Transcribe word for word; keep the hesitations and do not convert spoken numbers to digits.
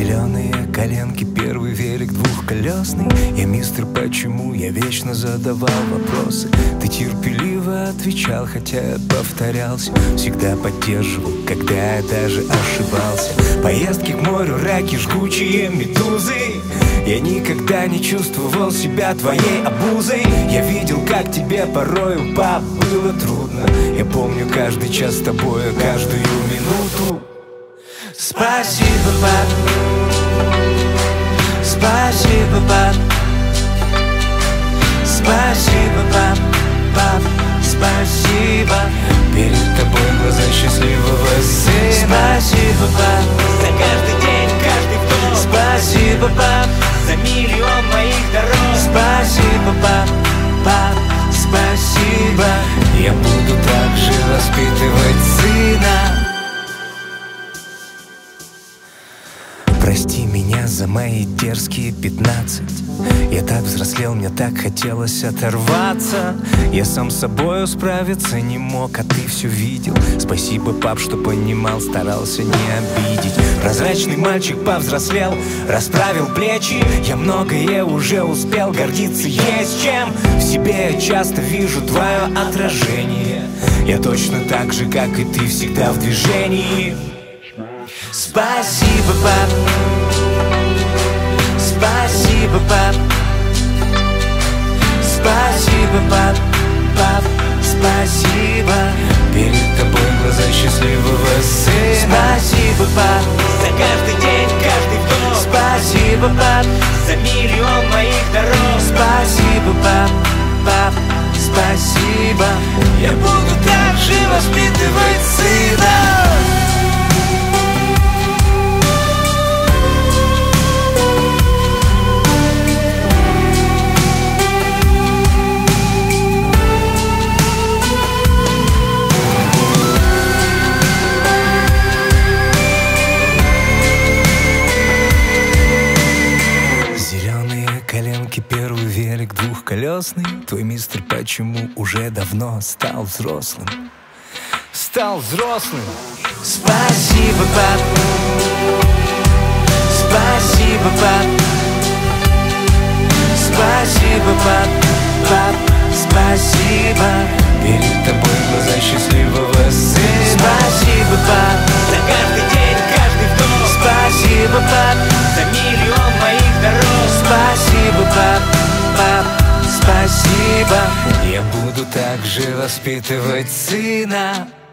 Зеленые коленки, первый велик двухколесный. Я мистер почему, я вечно задавал вопросы. Ты терпеливо отвечал, хотя я повторялся. Всегда поддерживал, когда я даже ошибался. Поездки к морю, раки, жгучие медузы. Я никогда не чувствовал себя твоей обузой. Я видел, как тебе порою, пап, было трудно. Я помню каждый час с тобой, каждую минуту. Спасибо, пап. Спасибо, пап. Спасибо, пап, пап. Спасибо. Перед тобой глаза счастливого сына. Спасибо, пап, за каждый день, каждый вдох. Спасибо, пап, за миллион моих дорог. Спасибо, пап, пап. Спасибо. Я буду так же воспитывать сына. Прости меня за мои дерзкие пятнадцать. Я так взрослел, мне так хотелось оторваться. Я сам с собою справиться не мог, а ты все видел. Спасибо, пап, что понимал, старался не обидеть. Прозрачный мальчик повзрослел, расправил плечи. Я многое уже успел, гордиться есть чем. В себе я часто вижу твое отражение. Я точно так же, как и ты, всегда в движении. Спасибо, пап. Спасибо, пап. Спасибо, пап, пап. Спасибо. Перед тобой глаза счастливого сына. Спасибо, пап, за каждый день, каждый вдох. Спасибо, пап, за миллион моих дорог. Спасибо, пап, пап. Спасибо. Я буду так же воспитывать сына. Первый велик двухколесный. Твой мистер почему уже давно стал взрослым. Стал взрослым. Спасибо, пап. Спасибо, пап. Спасибо, пап, пап. Спасибо. Перед тобой глаза счастливого сына. Спасибо, пап, за каждый день, каждый вдох. Спасибо, пап, за миллион моих дорог. Спасибо, пап, пап. Спасибо. Я буду так же воспитывать сына.